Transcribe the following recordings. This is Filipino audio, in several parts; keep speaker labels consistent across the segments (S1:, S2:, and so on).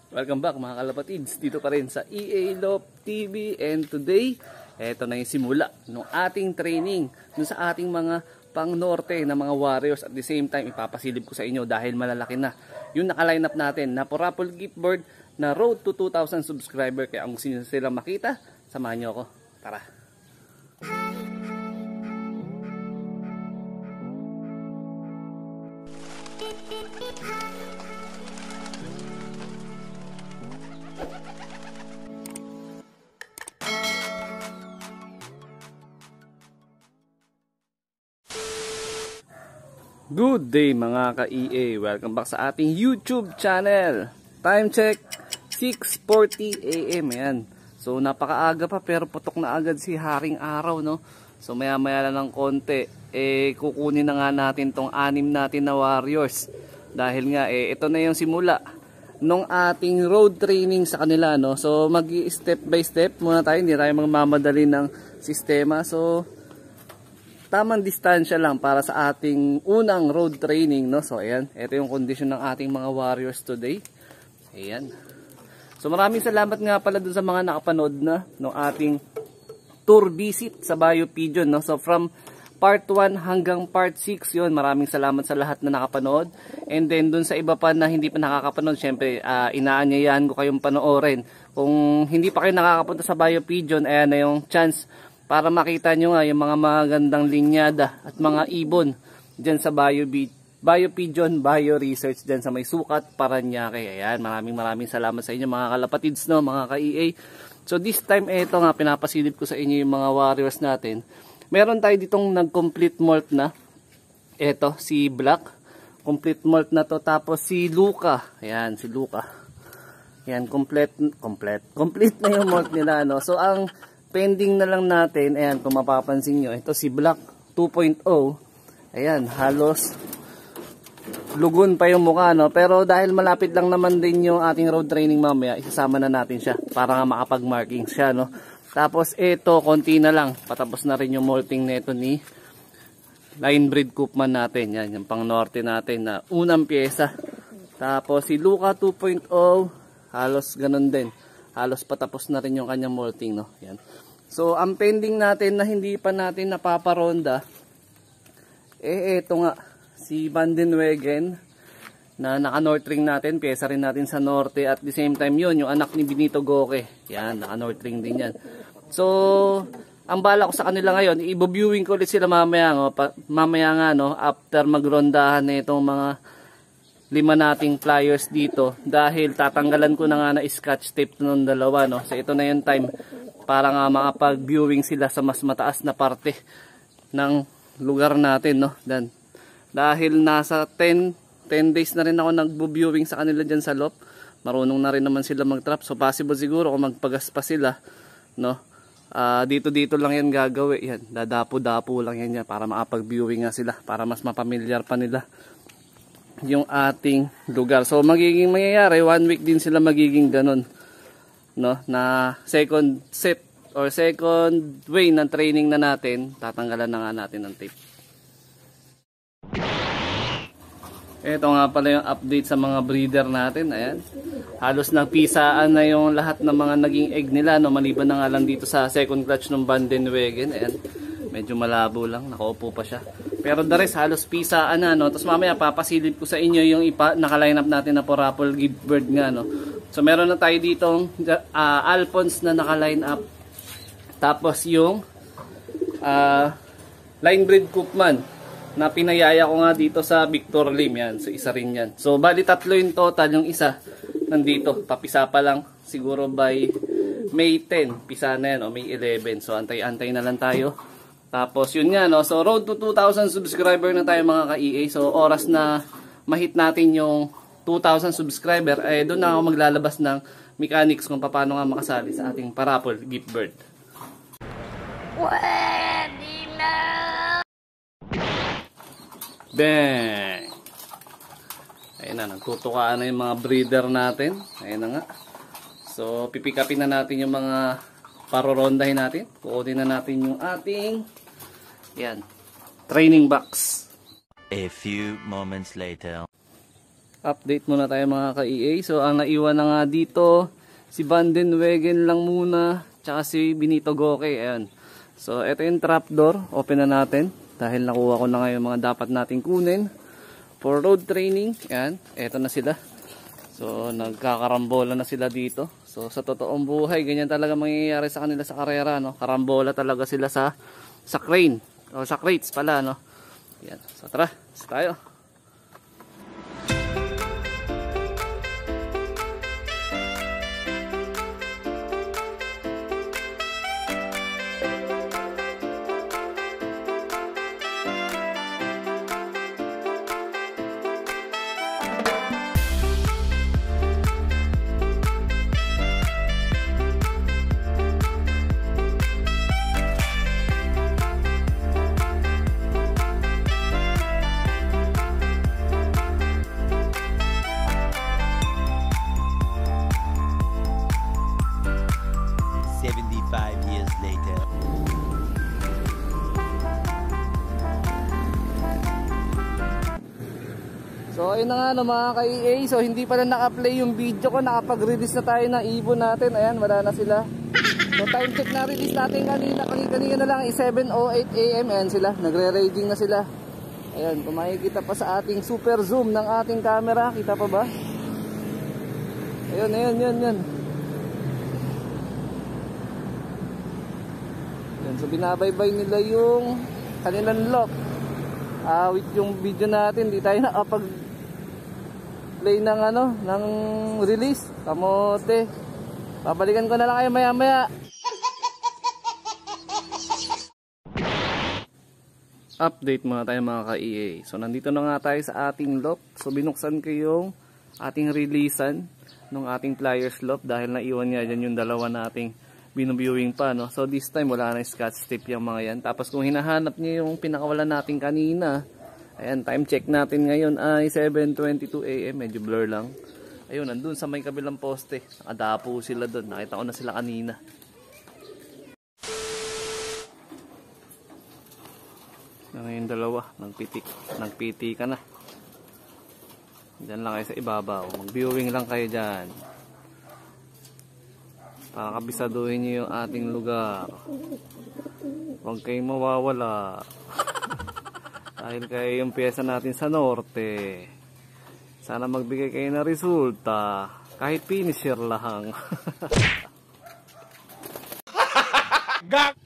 S1: Welcome back mga kalapatids, dito pa rin sa EA Lop TV, and today, eto na yung simula ng ating training dun sa ating mga pang-norte na mga warriors. At the same time, ipapasilip ko sa inyo dahil malalaki na yung naka-line up natin na Rapol Gift Bird na road to 2,000 subscriber. Kaya kung sino silang makita, samahan nyo ako. Tara! Good day mga ka-EA, welcome back sa ating YouTube channel. Time check 6:40 AM yan. So napakaaga pa pero putok na agad si haring araw, no. So maya maya lang ng konti kukunin na nga natin tong 6 natin na warriors. Dahil nga ito na yung simula nung ating road training sa kanila, no. So mag-step by step muna tayo, hindi tayo magmamadali ng sistema. So tamang distansya lang para sa ating unang road training, no. So ayan, ito yung condition ng ating mga warriors today. Ayan. So maraming salamat nga pala dun sa mga nakapanood na ng ating tour visit sa Bayo Pigeon, no. So from part 1 hanggang part 6 yun. Maraming salamat sa lahat na nakapanood. And then dun sa iba pa na hindi pa nakakapanood, syempre inaanyayahan ko kayong panoorin. Kung hindi pa kayo nakakapunta sa Bayo Pigeon, ayan na yung chance para makita nyo nga yung mga magandang linyada at mga ibon dyan sa Bayo Pigeon, Bayo Research dyan sa may Sukat, Paranaque. Ayan, maraming salamat sa inyo mga kalapatids, no, mga ka-EA. So this time, eto nga, pinapasilip ko sa inyo yung mga warriors natin. Meron tayo ditong nag-complete molt na. Eto, si Black. Complete molt na to. Tapos si Luca. Ayan, si Luca. Ayan, complete na yung molt nila, no. So ang pending na lang natin, ayan, kung mapapansin nyo, ito si Black 2.0, ayan, halos lugon pa yung mukha, no? Pero dahil malapit lang naman din yung ating road training mamaya, isasama na natin siya para nga makapag-marking siya, no? Tapos ito, konti na lang, patapos na rin yung molting neto ni line breed Koopman natin, yan, yung pang norte natin na unang pyesa. Tapos si Luca 2.0, halos ganun din. Halos patapos na rin yung kanyang molting, no? Yan. So, ang pending natin na hindi pa natin napaparonda, ito nga, si Vandenwegen, na naka-north ring natin, pyesa rin natin sa norte, at the same time yun, yung anak ni Benito Goque. Yan, naka-north ring din yan. So, ang bala ko sa kanila ngayon, i-viewing ko ulit sila mamaya, no? Mamaya nga, no, after magrondahan na itong mga 5 nating flyers dito, dahil tatanggalan ko na nga na scotch tape nung dalawa, no. So ito na yung time para nga makapag-viewing sila sa mas mataas na parte ng lugar natin, no. Dahil nasa 10 days na rin ako nagbo-viewing sa kanila dyan sa Lop. Marunong na rin naman sila mag-trap. So possible siguro kung magpagas pa sila, no. Dito lang yan gagawin. Yan, dadapo-dapo lang yan para makapag-viewing nga sila, para mas mapamilyar pa nila yung ating lugar. So magiging mangyayari 1 week din sila magiging ganun, no, na second set or second way ng training na natin. Tatanggalan na nga natin ng tape. Ito nga pala yung update sa mga breeder natin. Ayan, halos nagpisaan na yung lahat ng mga naging egg nila, no, maliban na nga lang dito sa second clutch ng Vandenwegen. Ayan, medyo malabo lang, nakaupo pa siya. Pero the rest, halos pisaan na, no. Tapos mamaya papasilip ko sa inyo yung naka-line up natin na Rapol Gift Bird nga, no. So meron na tayo ditong Alphonse na naka-line up. Tapos yung line breed Koopman na pinayaya ko nga dito sa Victor Lim, yan. So isa rin yan. So bali 3 yung total, yung isa nandito. Papisa pa lang siguro by May 10. Pisa na yan, o May 11. So antay-antay na lang tayo. Tapos yun nga, no, so road to 2,000 subscriber na tayo mga ka-EA. So oras na mahit natin yung 2,000 subscriber, doon na ako maglalabas ng mechanics kung paano nga makasali sa ating Rapol Gift Bird. Pwede na! Bang! Ayun na, nagtutukaan na yung mga breeder natin. Ayun na nga. So pipikapin na natin yung mga parorondahin natin. Kukunin na natin yung ating training box.
S2: A few moments later.
S1: Update muna tayo mga ka-EA. So ang naiwan na nga dito, si Vandenwegen lang muna, tsaka si Benito Goke. Ayan. So ito yung trapdoor, open na natin. Dahil nakuha ko na ngayon mga dapat nating kunin for road training. Ayan, ito na sila. So nagkakarambola na sila dito. So sa totoong buhay, ganyan talaga mangyayari sa kanila sa karera, no? Karambola talaga sila sa crane, o sa crates pala, no? Ayan. So tara, tayo. So ayun na nga no, mga ka-EA. So hindi pa na naka-play yung video ko. Nakapag-release na tayo ng ibon natin. Ayan, wala na sila. So time check na release natin kanina. Kanina na lang 7:08 AM. Ayan sila, nagre-raging na sila. Ayan, kung makikita pa sa ating super zoom ng ating camera. Kita pa ba? Ayun, yun. Ayan, so binabaybay nila yung kanilang lock. With yung video natin, di tayo nakapag play ng ng release. Kamote. Babalikan ko na lang kayo maya-maya. Update muna tayo mga ka-EA. So nandito na nga tayo sa ating loft. So binuksan ko yung ating releasean ng ating pliers loft dahil naiwan nga dyan yung dalawa nating binuviewing pa, no? So this time wala na scotch tape yung mga yan. Tapos kung hinahanap niyo yung pinakawalan natin kanina, ayan, time check natin ngayon ay 7:22 AM. Medyo blur lang. Ayun, nandun sa may kabilang poste. Nakadapo sila doon. Nakita ko na sila kanina. Ngayon dalawa, nagpiti ka na. Diyan lang kayo sa ibabaw. Mag-viewing lang kayo dyan. Para kabisaduhin nyo yung ating lugar. Huwag kayong mawawala. Dahil kayo yung pyesa natin sa norte. Sana magbigay kayo ng resulta. Kahit finisher lang. Gak!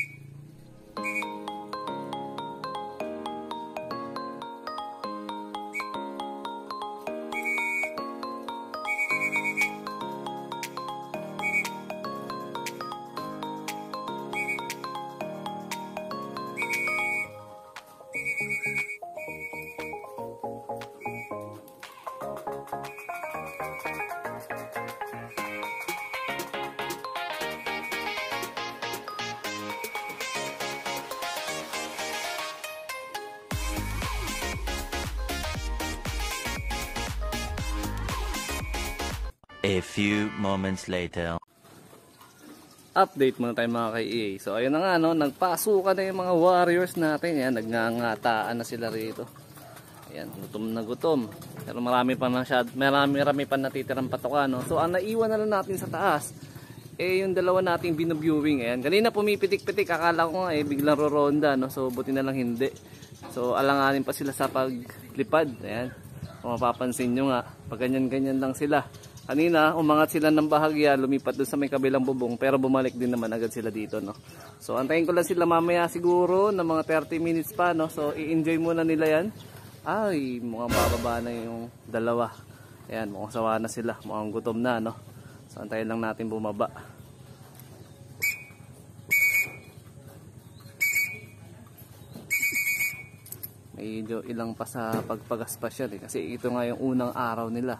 S2: A few moments later.
S1: Update muna tayo mga ka-EA. So ayun na nga no, nagpasukan na yung mga warriors natin. Yan, nagngangataan na sila rito. Ayan, gutom na gutom. Pero marami pa natitirang patoka, no. So ang naiwan na lang natin sa taas yung dalawa nating binuviewing. Ayan, kanina pumipitik-pitik, akala ko nga biglang roronda, no. So buti na lang hindi. So alanganin pa sila sa paglipad. Ayan. Kung mapapansin nyo nga, pag ganyan-ganyan lang sila. Kanina, umangat sila ng bahagya, lumipat doon sa may kabilang bubong, pero bumalik din naman agad sila dito, no. So, antayin ko lang sila mamaya siguro ng mga 30 minutes pa, no. So, i-enjoy muna nila yan. Ay, mukhang bababa na yung dalawa. Ayan, mukhang sawa na sila, mukhang gutom na, no. So, antayin lang natin bumaba. Medyo ilang pa sa pagpagaspasyal, kasi ito nga yung unang araw nila.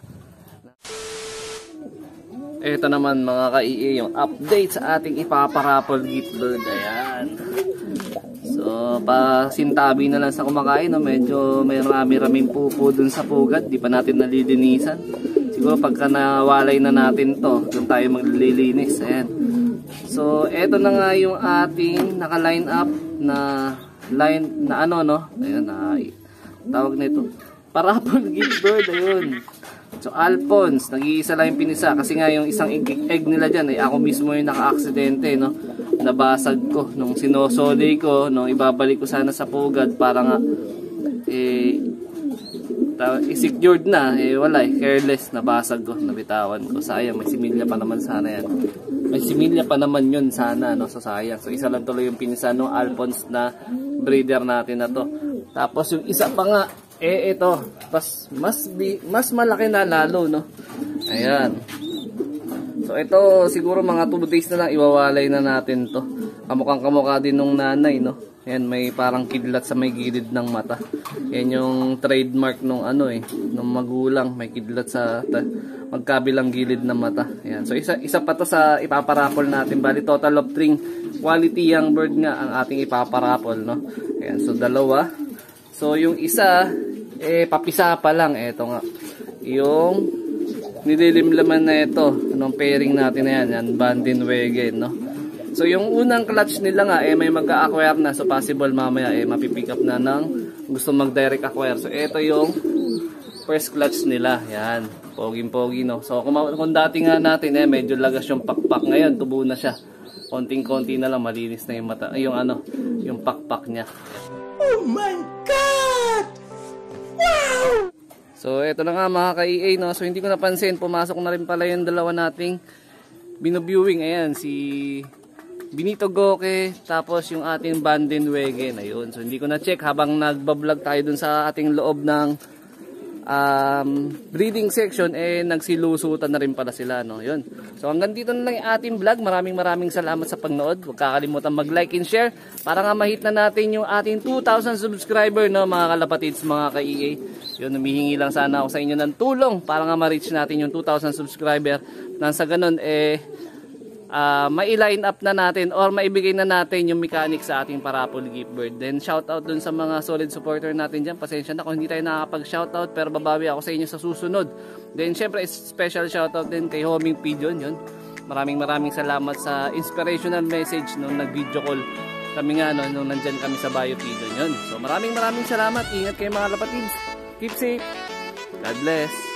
S1: Ito naman mga ka-EA, yung update sa ating ipaparapol gift bird. Ayan. So, pasintabi na lang sa kumakain. No? Medyo may rami-raming pupo dun sa pugat. Di pa natin nalilinisan. Siguro pagka nawalay na natin to, dun tayo maglilinis. Ayan. So, ito na nga yung ating naka-line up na line na no? Ayan, tawag nito. Parapol gift bird, ayun. So Alphonse, nag-iisa lang yung pinisa kasi nga yung isang egg nila dyan ay ako mismo yung naka-aksidente, no? Nabasag ko nung sinosoli ko, no? Ibabalik ko sana sa pugad para nga secured na, wala careless, nabasag ko, nabitawan ko. Sayang, may similya pa naman sana yan. May similya pa naman yun sana, no? So sayang. So isa lang tuloy yung pinisa no Alphonse na breeder natin na to. Tapos yung isa pa nga ito, mas malaki na lalo, no? Ayan. So ito, siguro mga 2 days na lang iwawalay na natin to. Kamukhang-kamukha din nung nanay, no? Ayan, may parang kidlat sa may gilid ng mata. Yan yung trademark nung nung magulang. May kidlat sa magkabilang gilid ng mata. Ayan. So isa pa to sa ipaparapol natin. Bali, total of 3 quality young bird nga ang ating ipaparapol, no? Ayan, so dalawa. So yung isa, papisa pa lang. Ito nga. Yung nililimlaman na ito. Anong pairing natin na yan? Yan, Bandenwegen, no? So yung unang clutch nila nga, may mag-acquire na. So possible mamaya, mapipick up na ng gusto mag-direct acquire. So ito yung first clutch nila. Yan. Poging-pogi, no? So kung dati nga natin, medyo lagas yung pakpak. Ngayon, tubo na siya. Konting-konti na lang, malinis na yung mata. Yung pakpak niya.
S3: Oh my God! Wow!
S1: So, ito na nga mga ka-EA, no? So, hindi ko napansin. Pumasok na rin pala yung dalawa nating binoviewing. Ayan, si Benito Goke, tapos yung ating Bandenwegen. Ayun. So, hindi ko na-check habang nagbablog tayo dun sa ating loob ng breeding section, nagsilusutan na rin pala sila, no? Yun. So, hanggang dito na lang yung ating vlog. Maraming salamat sa pagnood. Huwag kakalimutan mag-like and share para nga ma-hit na natin yung ating 2,000 subscriber, no, mga kalapatids, mga ka-EA. Yun, humihingi lang sana ako sa inyo ng tulong para nga ma-reach natin yung 2,000 subscriber. Nang sa ganun, mai-line up na natin or maibigay na natin yung mechanic sa ating parapol gift bird. Then shoutout dun sa mga solid supporter natin dyan. Pasensya na kung hindi tayo nakakapag-shoutout, pero babawi ako sa inyo sa susunod. Then syempre special shoutout din kay Homing Pigeon. Yun. Maraming salamat sa inspirational message nung nag-video call kami nga, no, nung nandyan kami sa Bio Pigeon. Yun. So maraming salamat. Ingat kayo mga lapatids. Keep safe. God bless.